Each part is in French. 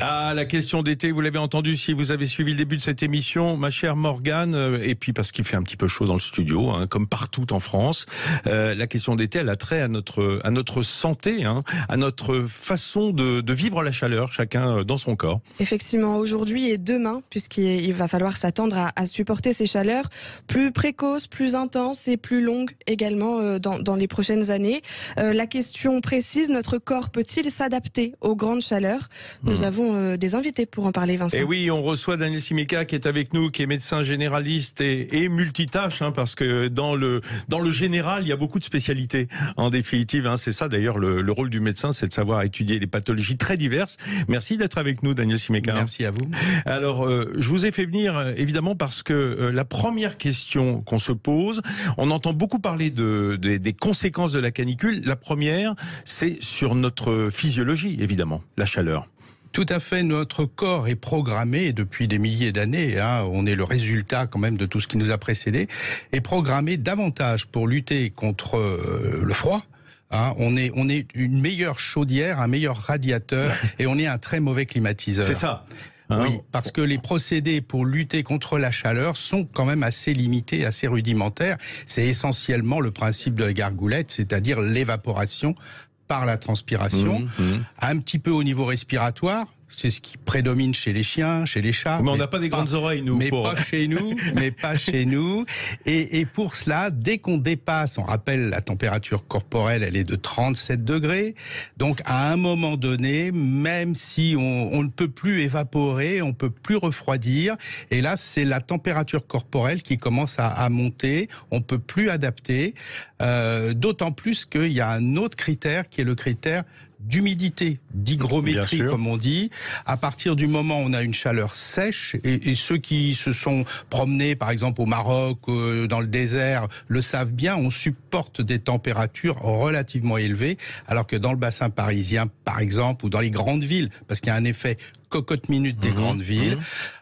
Ah, la question d'été, vous l'avez entendu si vous avez suivi le début de cette émission, ma chère Morgane, et puis parce qu'il fait un petit peu chaud dans le studio, hein, comme partout en France, la question d'été, elle a trait à notre santé, hein, à notre façon de vivre la chaleur, chacun dans son corps. Effectivement, aujourd'hui et demain, puisqu'il va falloir s'attendre à supporter ces chaleurs plus précoces, plus intenses et plus longues également dans les prochaines années. La question précise, notre corps peut-il s'adapter aux grandes chaleurs? Nous avons des invités pour en parler, Vincent. Et oui, on reçoit Daniel Simeka qui est avec nous, qui est médecin généraliste et multitâche, hein, parce que dans le général, il y a beaucoup de spécialités. En définitive, hein, c'est ça d'ailleurs le rôle du médecin, c'est de savoir étudier les pathologies très diverses. Merci d'être avec nous, Daniel Simeka. Merci à vous. Alors, je vous ai fait venir évidemment parce que la première question qu'on se pose, on entend beaucoup parler des conséquences de la canicule. La première, c'est sur notre physiologie, évidemment, la chaleur. Tout à fait, notre corps est programmé depuis des milliers d'années, hein, on est le résultat quand même de tout ce qui nous a précédé, est programmé davantage pour lutter contre le froid. Hein, on est une meilleure chaudière, un meilleur radiateur et on est un très mauvais climatiseur. C'est ça. Oui, parce que les procédés pour lutter contre la chaleur sont quand même assez limités, assez rudimentaires. C'est essentiellement le principe de la gargoulette, c'est-à-dire l'évaporation par la transpiration, un petit peu au niveau respiratoire. C'est ce qui prédomine chez les chiens, chez les chats. Mais on n'a pas des grandes oreilles, nous. Pas chez nous, mais pas chez nous. Et pour cela, dès qu'on dépasse, on rappelle la température corporelle, elle est de 37 degrés. Donc, à un moment donné, même si on ne peut plus évaporer, on ne peut plus refroidir. Et là, c'est la température corporelle qui commence à monter. On ne peut plus adapter. D'autant plus qu'il y a un autre critère qui est le critère d'humidité, d'hygrométrie comme on dit. À partir du moment où on a une chaleur sèche, et ceux qui se sont promenés par exemple au Maroc, dans le désert, le savent bien, on supporte des températures relativement élevées, alors que dans le bassin parisien par exemple, ou dans les grandes villes, parce qu'il y a un effet cocotte-minute des grandes villes,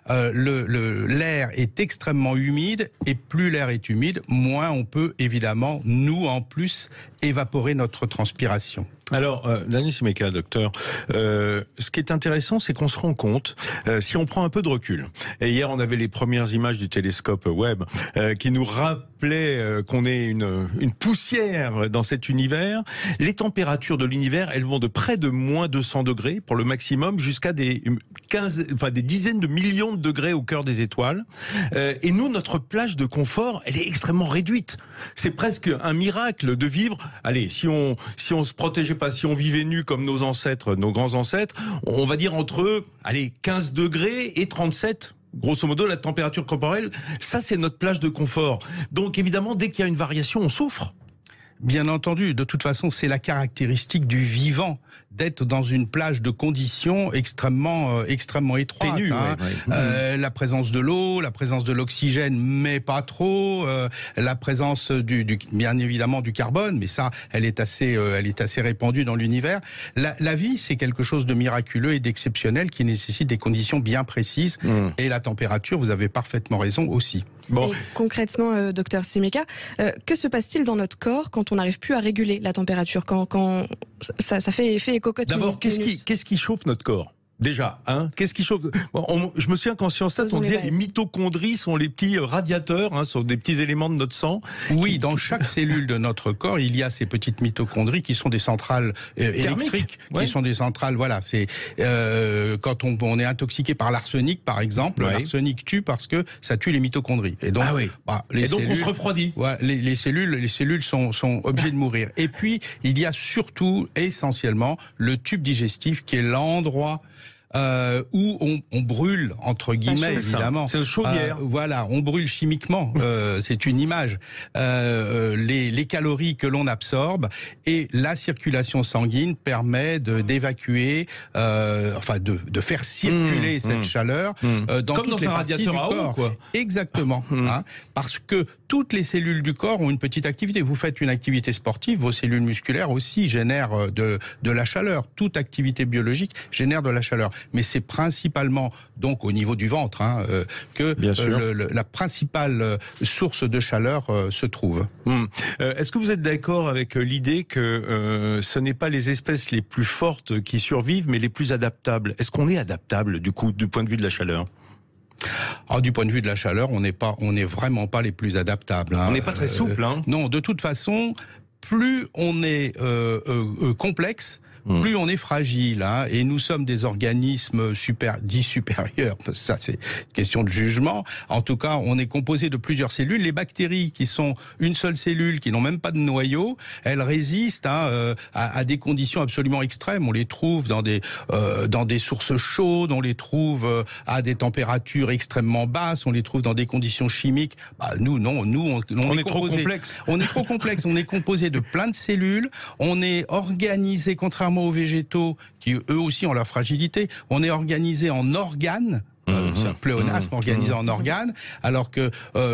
l'air est extrêmement humide, et plus l'air est humide, moins on peut évidemment, nous en plus, évaporer notre transpiration. Alors, Daniel Simeka, docteur, ce qui est intéressant, c'est qu'on se rend compte, si on prend un peu de recul, et hier on avait les premières images du télescope Webb qui nous rappelaient qu'on est une poussière dans cet univers, les températures de l'univers, elles vont de près de moins 200 degrés pour le maximum, jusqu'à des dizaines de millions de degrés au cœur des étoiles. Et nous, notre plage de confort, elle est extrêmement réduite. C'est presque un miracle de vivre. Allez, si on se protégeait pas, si on vivait nu comme nos ancêtres, nos grands ancêtres, on va dire entre 15 degrés et 37. Grosso modo, la température corporelle, ça c'est notre plage de confort. Donc évidemment, dès qu'il y a une variation, on souffre. Bien entendu, de toute façon, c'est la caractéristique du vivant d'être dans une plage de conditions extrêmement étroites. Ténue, hein. La présence de l'eau, la présence de l'oxygène, mais pas trop, la présence bien évidemment du carbone, mais ça, elle est assez répandue dans l'univers. La vie, c'est quelque chose de miraculeux et d'exceptionnel qui nécessite des conditions bien précises. Et la température, vous avez parfaitement raison aussi. Bon. Et concrètement, docteur Simeka, que se passe-t-il dans notre corps quand on n'arrive plus à réguler la température, quand ça fait effet cocotte? D'abord, qu'est-ce qui chauffe notre corps? Déjà, hein, qu'est-ce qui chauffe? Je me souviens qu'en Sciences Stat, on disait les mitochondries sont les petits radiateurs, hein, sont des petits éléments de notre sang. Oui, dans chaque cellule de notre corps, il y a ces petites mitochondries qui sont des centrales électriques, qui sont des centrales. Voilà, c'est quand on est intoxiqué par l'arsenic, par exemple, l'arsenic tue parce que ça tue les mitochondries. Et donc, on se refroidit. Ouais, les cellules sont obligées de mourir. Et puis, il y a surtout, essentiellement, le tube digestif qui est l'endroit où on brûle, entre guillemets, évidemment. C'est une chaudière. Voilà, on brûle chimiquement, c'est une image. Les calories que l'on absorbe, et la circulation sanguine permet d'évacuer, de faire circuler cette chaleur dans comme toutes les un parties radiateur du à corps. eau, quoi. Exactement. Hein, parce que toutes les cellules du corps ont une petite activité. Vous faites une activité sportive, vos cellules musculaires aussi génèrent de la chaleur. Toute activité biologique génère de la chaleur. mais c'est principalement donc au niveau du ventre que la principale source de chaleur se trouve. Est-ce que vous êtes d'accord avec l'idée que ce n'est pas les espèces les plus fortes qui survivent, mais les plus adaptables? Est-ce qu'on est adaptable du coup, du point de vue de la chaleur? Du point de vue de la chaleur, on n'est vraiment pas les plus adaptables. On n'est pas très souple. Non, de toute façon, plus on est complexe, plus on est fragile, et nous sommes des organismes dits supérieurs, parce que ça c'est une question de jugement. En tout cas, on est composé de plusieurs cellules. Les bactéries, qui sont une seule cellule, qui n'ont même pas de noyau, elles résistent à des conditions absolument extrêmes. On les trouve dans des sources chaudes, on les trouve à des températures extrêmement basses, on les trouve dans des conditions chimiques. Nous, non, on est trop complexe. On est trop complexe, on est composé de plein de cellules, on est organisé, contrairement aux végétaux, qui eux aussi ont leur fragilité, on est organisé en organes. C'est un pléonasme organisé en organes, alors que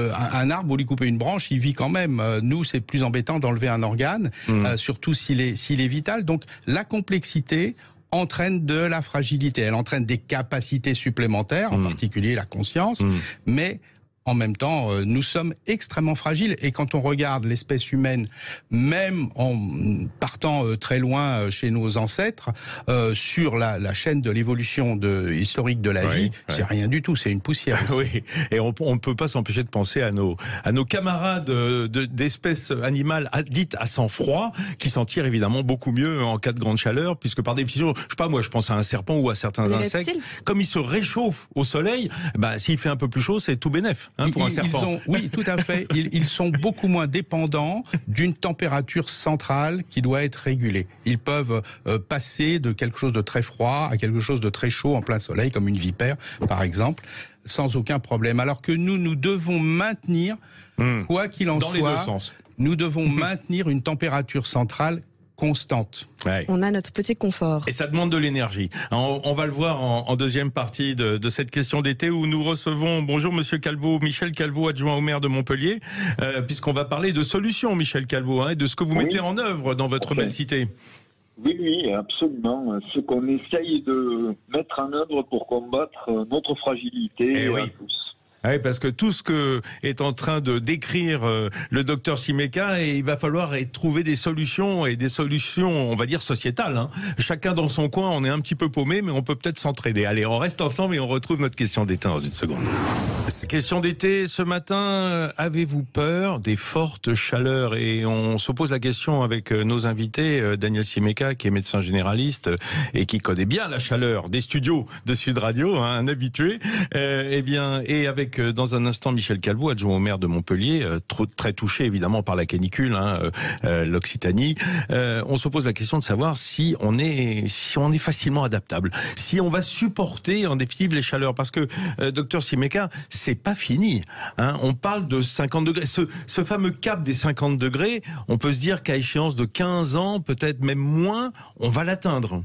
un arbre, vous lui coupez une branche, il vit quand même. Nous, c'est plus embêtant d'enlever un organe, surtout s'il est vital. Donc la complexité entraîne de la fragilité, elle entraîne des capacités supplémentaires, en particulier la conscience, mais en même temps, nous sommes extrêmement fragiles, et quand on regarde l'espèce humaine, même en partant très loin chez nos ancêtres, sur la chaîne de l'évolution historique de la vie, c'est rien du tout, c'est une poussière aussi. Oui, et on ne peut pas s'empêcher de penser à nos camarades d'espèces animales dites à sang froid, qui s'en tirent évidemment beaucoup mieux en cas de grande chaleur, puisque par définition, je sais pas, moi je pense à un serpent ou à certains insectes, comme ils se réchauffent au soleil, s'il fait un peu plus chaud, c'est tout bénef. Pour un serpent. Oui, tout à fait. Ils sont beaucoup moins dépendants d'une température centrale qui doit être régulée. Ils peuvent passer de quelque chose de très froid à quelque chose de très chaud en plein soleil, comme une vipère, par exemple, sans aucun problème. Alors que nous devons maintenir, quoi qu'il en soit, les deux sens. Nous devons maintenir une température centrale constante. On a notre petit confort. Et ça demande de l'énergie. On va le voir en deuxième partie de cette question d'été, où nous recevons, bonjour Monsieur Calvo, Michel Calvo, adjoint au maire de Montpellier, puisqu'on va parler de solutions, Michel Calvo, et de ce que vous mettez en œuvre dans votre belle cité. Oui, absolument. Ce qu'on essaye de mettre en œuvre pour combattre notre fragilité à tous. Oui, parce que tout ce que est en train de décrire le docteur Simeka, il va falloir trouver des solutions, et des solutions, on va dire, sociétales. Chacun dans son coin, on est un petit peu paumé, mais on peut peut-être s'entraider. Allez, on reste ensemble et on retrouve notre question d'été dans une seconde. Question d'été, ce matin, avez-vous peur des fortes chaleurs? Et on se pose la question avec nos invités, Daniel Simeka, qui est médecin généraliste et qui connaît bien la chaleur des studios de Sud Radio, un habitué. Et avec dans un instant Michel Calvo, adjoint au maire de Montpellier, très touché évidemment par la canicule, l'Occitanie. On se pose la question de savoir si on est facilement adaptable, si on va supporter en définitive les chaleurs, parce que docteur Simeka, c'est pas fini. On parle de 50 degrés. Ce fameux cap des 50 degrés, on peut se dire qu'à échéance de 15 ans, peut-être même moins, on va l'atteindre.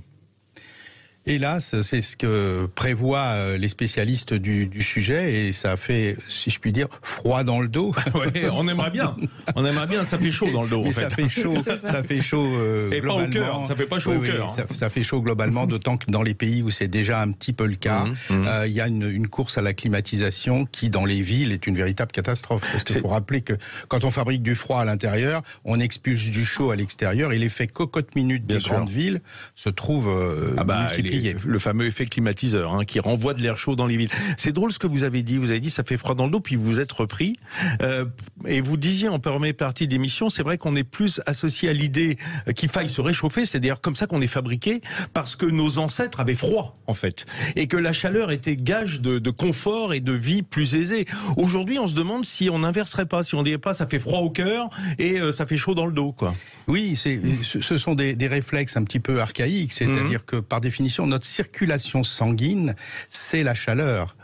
Hélas, c'est ce que prévoient les spécialistes du sujet, et ça fait, si je puis dire, froid dans le dos. Ouais, on aimerait bien. On aimerait bien, ça fait chaud dans le dos. Et ça fait chaud et globalement. Pas au cœur, ça fait pas chaud au cœur. Ça fait chaud globalement, d'autant que dans les pays où c'est déjà un petit peu le cas, il y a une course à la climatisation qui, dans les villes, est une véritable catastrophe. Parce qu'il faut rappeler que quand on fabrique du froid à l'intérieur, on expulse du chaud à l'extérieur, et l'effet cocotte-minute des grandes villes se trouve multiplié. Le fameux effet climatiseur, qui renvoie de l'air chaud dans les villes. C'est drôle ce que vous avez dit. Vous avez dit ça fait froid dans le dos, puis vous vous êtes repris. Et vous disiez en première partie d'émission, c'est vrai qu'on est plus associé à l'idée qu'il faille se réchauffer. C'est d'ailleurs comme ça qu'on est fabriqué, parce que nos ancêtres avaient froid, en fait. Et que la chaleur était gage de confort et de vie plus aisée. Aujourd'hui, on se demande si on n'inverserait pas, si on ne dirait pas ça fait froid au cœur et ça fait chaud dans le dos, quoi. Oui, ce sont des réflexes un petit peu archaïques, c'est-à-dire que par définition, notre circulation sanguine, c'est la chaleur.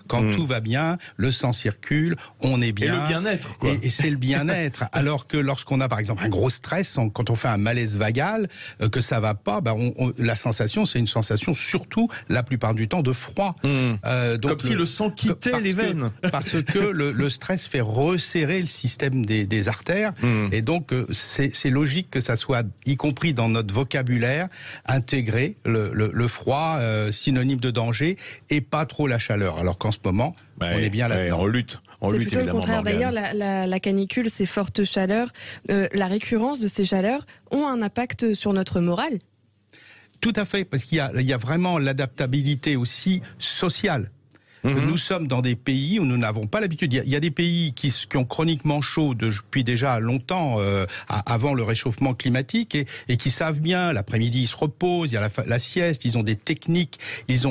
Quand tout va bien, le sang circule, on est bien. Et le bien-être, quoi. Et c'est le bien-être. Alors que lorsqu'on a, par exemple, un gros stress, quand on fait un malaise vagal, que ça va pas, la sensation, c'est une sensation surtout, la plupart du temps, de froid. Donc comme si le sang quittait les veines. Parce que le stress fait resserrer le système des artères. Et donc, c'est logique que ça soit, y compris dans notre vocabulaire, intégré le froid, synonyme de danger, et pas trop la chaleur. Alors qu'en ce moment, on est bien là-dedans. On lutte. C'est plutôt le contraire. D'ailleurs, la canicule, ces fortes chaleurs, la récurrence de ces chaleurs ont un impact sur notre morale. Tout à fait, parce qu'il y a vraiment l'adaptabilité aussi sociale. Nous sommes dans des pays où nous n'avons pas l'habitude. Il y a des pays qui ont chroniquement chaud depuis déjà longtemps, avant le réchauffement climatique, et qui savent bien, l'après-midi ils se reposent, il y a la sieste, ils ont des techniques, ils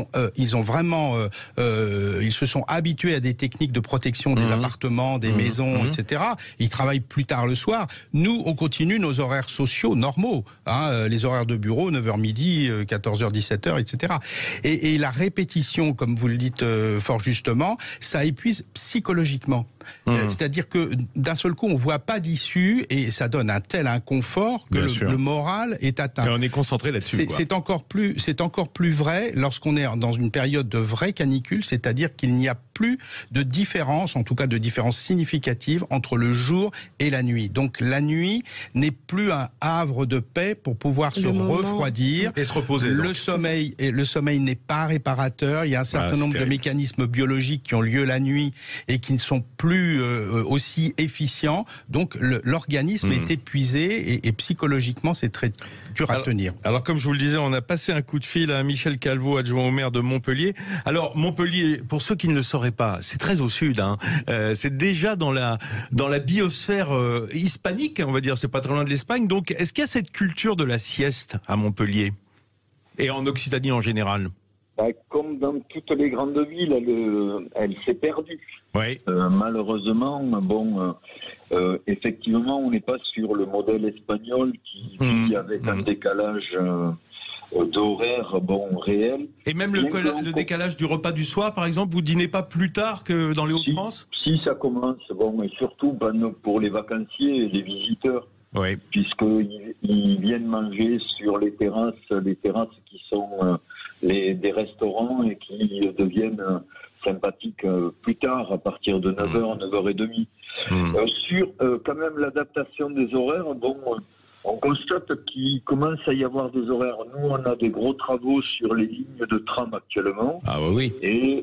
se sont habitués à des techniques de protection des appartements, des maisons, etc. Ils travaillent plus tard le soir. Nous, on continue nos horaires sociaux normaux, les horaires de bureau, 9h midi, 14h, 17h, etc. Et la répétition, comme vous le dites fort justement, ça épuise psychologiquement. C'est-à-dire que d'un seul coup, on ne voit pas d'issue et ça donne un tel inconfort que le moral est atteint. Et on est concentré là-dessus. C'est encore plus vrai lorsqu'on est dans une période de vraie canicule, c'est-à-dire qu'il n'y a plus de différence, en tout cas de différence significative entre le jour et la nuit. Donc la nuit n'est plus un havre de paix pour pouvoir se refroidir et se reposer. Le sommeil n'est pas réparateur. Il y a un certain nombre de mécanismes biologiques qui ont lieu la nuit et qui ne sont plus aussi efficient. Donc l'organisme est épuisé et psychologiquement c'est très dur à tenir. Alors comme je vous le disais, on a passé un coup de fil à Michel Calvo, adjoint au maire de Montpellier. Alors Montpellier, pour ceux qui ne le sauraient pas, c'est très au sud. C'est déjà dans la biosphère hispanique, on va dire. C'est pas très loin de l'Espagne. Donc est-ce qu'il y a cette culture de la sieste à Montpellier et en Occitanie en général? Comme dans toutes les grandes villes, elle s'est perdue. Oui. Malheureusement, effectivement, on n'est pas sur le modèle espagnol qui vit avec un décalage d'horaire réel. Et même le décalage du repas du soir, par exemple, vous dînez pas plus tard que dans les Hauts-de-France? Si, ça commence. Et surtout pour les vacanciers et les visiteurs. Oui. Puisqu'ils viennent manger sur les terrasses qui sont des restaurants et qui deviennent sympathiques plus tard, à partir de 9h, 9h30. Sur quand même l'adaptation des horaires, on constate qu'il commence à y avoir des horaires. Nous, on a des gros travaux sur les lignes de tram actuellement. Ah oui. Et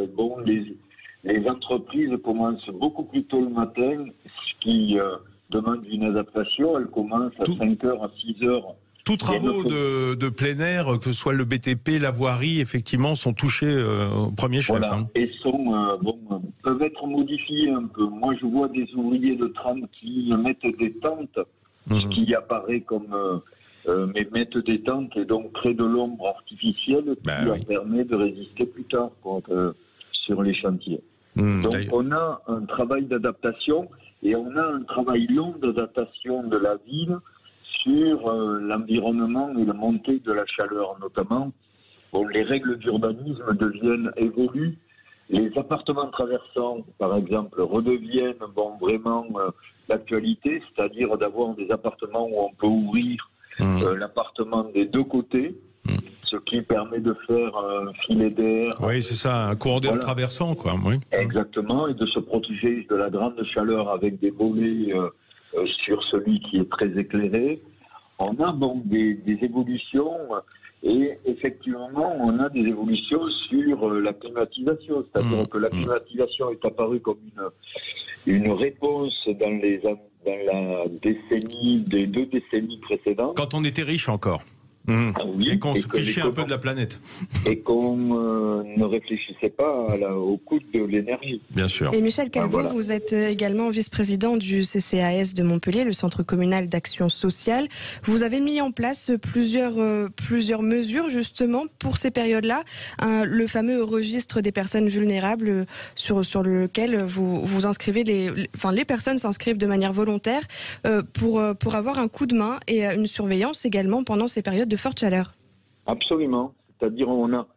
les entreprises commencent beaucoup plus tôt le matin, ce qui demande une adaptation. Elles commencent à 5h, à 6h. Tous travaux de plein air, que ce soit le BTP, la voirie, effectivement, sont touchés au premier chef. Voilà. Et peuvent être modifiés un peu. Moi, je vois des ouvriers de tram qui mettent des tentes, ce qui apparaît comme... mais mettent des tentes et donc créent de l'ombre artificielle qui leur permet de résister plus tard sur les chantiers. Donc, on a un travail d'adaptation et on a un travail long d'adaptation de la ville sur l'environnement et la montée de la chaleur notamment. Les règles d'urbanisme évoluent. Les appartements traversants, par exemple, redeviennent vraiment d'actualité, c'est-à-dire d'avoir des appartements où on peut ouvrir l'appartement des deux côtés, ce qui permet de faire un filet d'air. Oui, c'est ça, un courant d'air traversant, quoi. Oui. Exactement, et de se protéger de la grande chaleur avec des volets sur celui qui est très éclairé. On a des évolutions et effectivement on a des évolutions sur la climatisation, c'est-à-dire que la climatisation est apparue comme une réponse dans la décennie, des 2 décennies précédentes. Quand on était riche encore. Oui, et qu'on se fichait un peu de la planète. Et qu'on ne réfléchissait pas au coût de l'énergie. Bien sûr. Et Michel Calvo, vous êtes également vice-président du CCAS de Montpellier, le Centre communal d'action sociale. Vous avez mis en place plusieurs mesures justement pour ces périodes-là. Le fameux registre des personnes vulnérables sur lequel vous inscrivez les personnes s'inscrivent de manière volontaire pour avoir un coup de main et une surveillance également pendant ces périodes de forte chaleur. Absolument. C'est-à-dire on a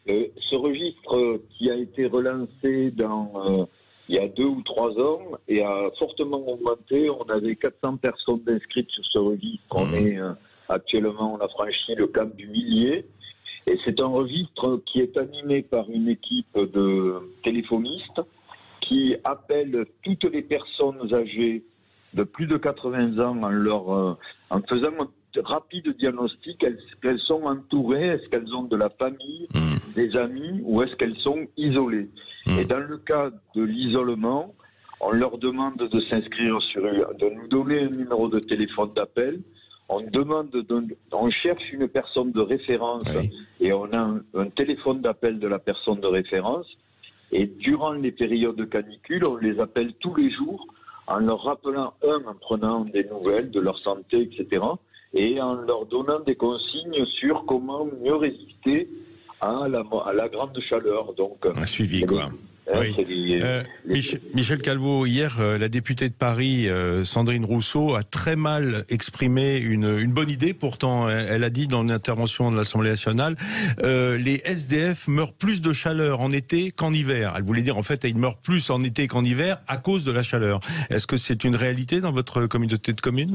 Ce registre qui a été relancé il y a 2 ou 3 ans et a fortement augmenté. On avait 400 personnes inscrites sur ce registre. Actuellement, on a franchi le cap du millier. Et c'est un registre qui est animé par une équipe de téléphonistes qui appellent toutes les personnes âgées de plus de 80 ans en faisant un rapide diagnostic. Est-ce qu'elles sont entourées? Est-ce qu'elles ont de la famille, des amis, ou est-ce qu'elles sont isolées? Et dans le cas de l'isolement, on leur demande de s'inscrire de nous donner un numéro de téléphone d'appel. On cherche une personne de référence et on a un téléphone d'appel de la personne de référence. Et durant les périodes de canicule, on les appelle tous les jours en leur rappelant, en prenant des nouvelles de leur santé, etc. et en leur donnant des consignes sur comment mieux résister à la grande chaleur. Donc, un suivi, quoi. Oui. Michel Calveau, hier, la députée de Paris, Sandrine Rousseau, a très mal exprimé une bonne idée. Pourtant, elle a dit dans l'intervention de l'Assemblée nationale, les SDF meurent plus de chaleur en été qu'en hiver. Elle voulait dire, en fait, ils meurent plus en été qu'en hiver à cause de la chaleur. Est-ce que c'est une réalité dans votre communauté de communes?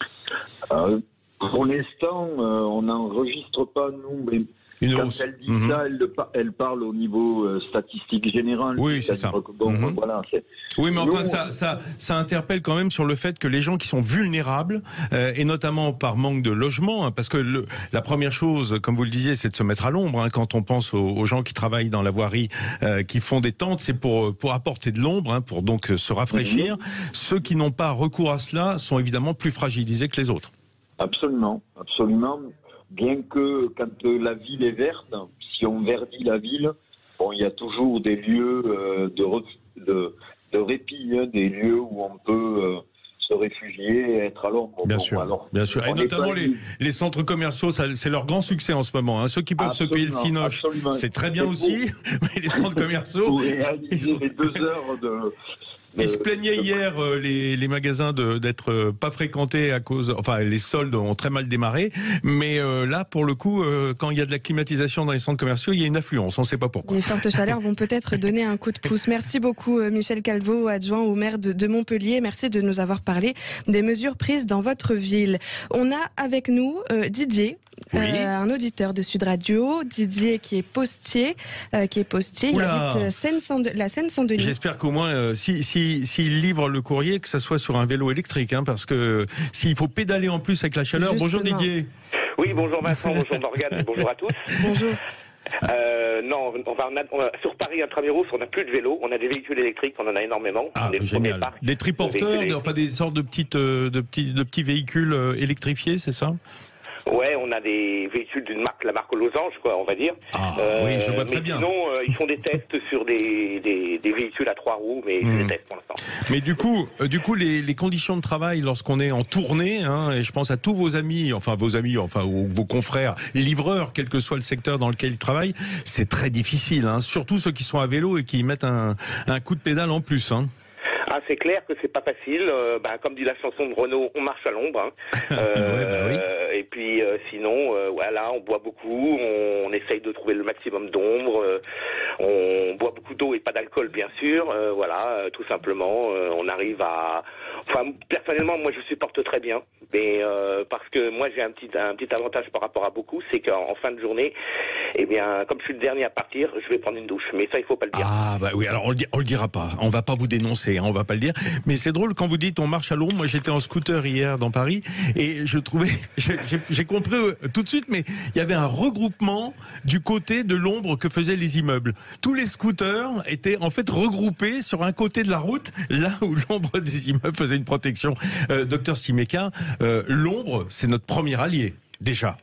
Pour l'instant, on n'enregistre pas, nous, mais quand elle dit ça, elle parle au niveau statistique général. Oui, c'est ça. Voilà, oui, mais enfin, ça interpelle quand même sur le fait que les gens qui sont vulnérables, et notamment par manque de logement, parce que la première chose, comme vous le disiez, c'est de se mettre à l'ombre. Quand on pense aux gens qui travaillent dans la voirie, qui font des tentes, c'est pour apporter de l'ombre, pour donc se rafraîchir. Ceux qui n'ont pas recours à cela sont évidemment plus fragilisés que les autres. Absolument, absolument. Bien que quand la ville est verte, si on verdit la ville, il y a toujours des lieux de répit, des lieux où on peut se réfugier et être à l'ombre. Bien sûr, bien sûr. Et notamment les centres commerciaux, c'est leur grand succès en ce moment. Ceux qui peuvent se payer le cinoche, c'est très bien aussi, mais les centres commerciaux... Pour réaliser les 2 heures de... Ils se plaignaient hier, les magasins, d'être pas fréquentés à cause... Enfin, les soldes ont très mal démarré. Mais là, pour le coup, quand il y a de la climatisation dans les centres commerciaux, il y a une affluence. On ne sait pas pourquoi. Les fortes chaleurs vont peut-être donner un coup de pouce. Merci beaucoup, Michel Calveau, adjoint au maire de Montpellier. Merci de nous avoir parlé des mesures prises dans votre ville. On a avec nous Didier. Un auditeur de Sud Radio, Didier, qui est postier. Il habite la Seine-Saint-Denis. J'espère qu'au moins, s'il livre le courrier, que ça soit sur un vélo électrique, parce que s'il faut pédaler en plus avec la chaleur. Justement. Bonjour Didier. Oui, bonjour Vincent, bonjour Morgane, bonjour à tous. Bonjour. Non, sur Paris intramuros, on n'a plus de vélos, on a des véhicules électriques, on en a énormément. Génial. Des triporteurs, des sortes de petits véhicules électrifiés, c'est ça? Ouais, on a des véhicules d'une marque, la marque Losange, quoi, on va dire. Oui, je vois très bien. Sinon, ils font des tests sur des véhicules à 3 roues, mais c'est des tests pour l'instant. Mais du coup, les conditions de travail lorsqu'on est en tournée, et je pense à tous vos amis, ou vos confrères livreurs, quel que soit le secteur dans lequel ils travaillent, c'est très difficile, surtout ceux qui sont à vélo et qui mettent un coup de pédale en plus. C'est clair que c'est pas facile. Comme dit la chanson de Renaud, on marche à l'ombre. Oui. Et puis sinon, voilà, on boit beaucoup, on essaye de trouver le maximum d'ombre. On boit beaucoup d'eau et pas d'alcool, bien sûr. Voilà, tout simplement, on arrive à... Enfin, personnellement, moi, je supporte très bien. Mais parce que moi, j'ai un petit avantage par rapport à beaucoup, c'est qu'en fin de journée, eh bien, comme je suis le dernier à partir, je vais prendre une douche. Mais ça, il faut pas le dire. Oui, alors on le dira pas. On va pas vous dénoncer, on va pas le dire. Mais c'est drôle quand vous dites on marche à l'ombre. Moi, j'étais en scooter hier dans Paris et je trouvais, j'ai compris tout de suite, mais il y avait un regroupement du côté de l'ombre que faisaient les immeubles. Tous les scooters étaient en fait regroupés sur un côté de la route, là où l'ombre des immeubles faisait une protection. Docteur Simeka, l'ombre, c'est notre premier allié, déjà.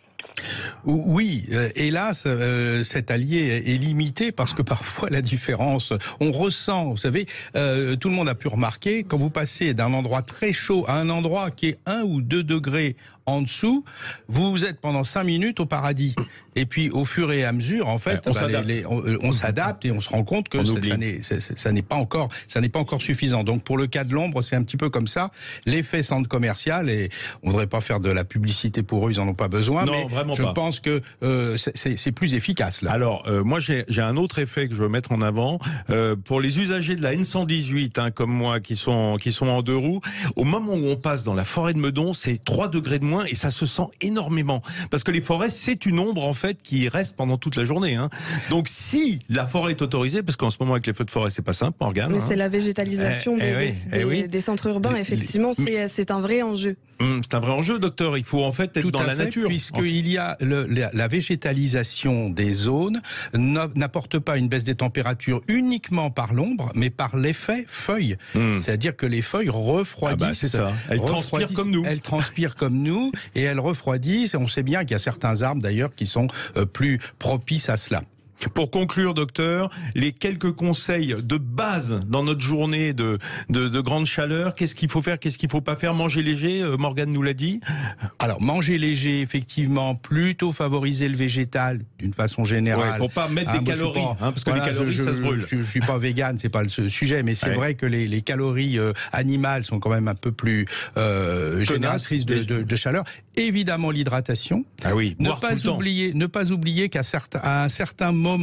Oui, hélas, cet allié est limité parce que parfois la différence, on ressent, vous savez, tout le monde a pu remarquer, quand vous passez d'un endroit très chaud à un endroit qui est 1 ou 2 degrés en dessous, vous êtes pendant 5 minutes au paradis. Et puis au fur et à mesure, en fait, on s'adapte et on se rend compte que ça n'est pas encore suffisant. Donc pour le cas de l'ombre, c'est un petit peu comme ça. L'effet centre commercial, et on ne voudrait pas faire de la publicité pour eux, ils n'en ont pas besoin, non, mais vraiment je pas. pense que c'est plus efficace là. Alors moi j'ai un autre effet que je veux mettre en avant pour les usagers de la N118 comme moi qui sont en 2 roues. Au moment où on passe dans la forêt de Meudon, c'est 3 degrés de moins et ça se sent énormément parce que les forêts c'est une ombre en fait qui reste pendant toute la journée. Donc si la forêt est autorisée, parce qu'en ce moment avec les feux de forêt c'est pas simple, Morgane. Mais c'est la végétalisation des centres urbains, effectivement, c'est un vrai enjeu. C'est un vrai enjeu, docteur. Il faut en fait être dans la nature. Puisqu'il y a la végétalisation des zones n'apporte pas une baisse des températures uniquement par l'ombre, mais par l'effet feuilles. C'est-à-dire que les feuilles refroidissent. C'est ça. Elles transpirent comme nous. Elles transpirent comme nous et elles refroidissent. Et on sait bien qu'il y a certains arbres d'ailleurs qui sont plus propices à cela. Pour conclure, docteur, les quelques conseils de base dans notre journée de grande chaleur, qu'est-ce qu'il faut faire, qu'est-ce qu'il ne faut pas faire? Manger léger, Morgane nous l'a dit. Alors, manger léger, effectivement, plutôt favoriser le végétal d'une façon générale. Pour pas mettre des calories, parce que les calories, ça se brûle. Je ne suis pas végane, c'est pas le sujet, mais c'est vrai que les calories animales sont quand même un peu plus génératrices de chaleur. Évidemment, l'hydratation. Ah oui, ne pas oublier qu'à un certain moment,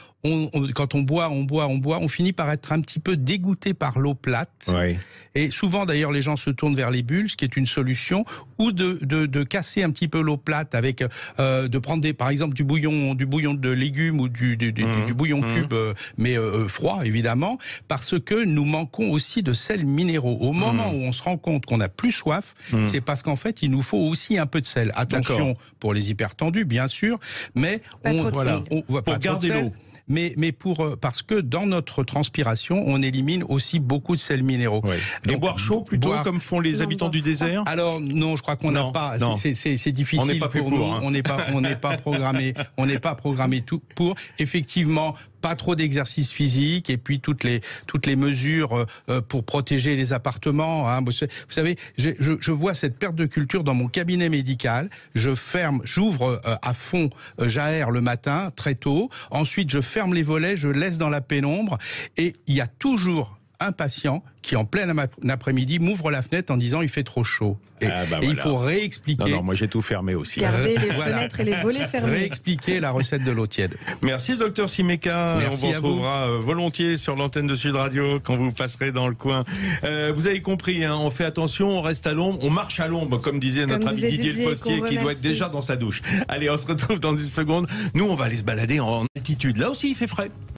quand on boit, on finit par être un petit peu dégoûté par l'eau plate. Oui. Et souvent, d'ailleurs, les gens se tournent vers les bulles, ce qui est une solution, ou de casser un petit peu l'eau plate avec, de prendre par exemple du bouillon de légumes ou du bouillon cube, mais froid évidemment, parce que nous manquons aussi de sels minéraux. Au moment où on se rend compte qu'on n'a plus soif, c'est parce qu'en fait, il nous faut aussi un peu de sel. Attention pour les hypertendus, bien sûr, mais on va pas garder l'eau. Mais parce que dans notre transpiration, on élimine aussi beaucoup de sels minéraux. Oui. Et boire chaud plutôt, comme font les habitants du désert? Alors non, je crois qu'on n'a pas. C'est difficile. On n'est pas fait pour pour. Nous. On n'est pas programmé. On n'est pas programmé tout pour. Effectivement. Pas trop d'exercice physique et puis toutes les mesures pour protéger les appartements. Vous savez, je vois cette perte de culture dans mon cabinet médical. J'ouvre à fond, j'aère le matin très tôt. Ensuite, je ferme les volets, je laisse dans la pénombre et il y a toujours un patient qui, en plein après-midi, m'ouvre la fenêtre en disant il fait trop chaud. Et il faut réexpliquer. Non, moi j'ai tout fermé aussi. Gardez les fenêtres et les volets fermés. Réexpliquer la recette de l'eau tiède. Merci, docteur Simeka. Merci, on vous retrouvera volontiers sur l'antenne de Sud Radio quand vous passerez dans le coin. Vous avez compris, on fait attention, on reste à l'ombre, on marche à l'ombre, comme disait notre ami Didier Le Postier, qui doit être déjà dans sa douche. Allez, on se retrouve dans une seconde. Nous, on va aller se balader en altitude. Là aussi, il fait frais.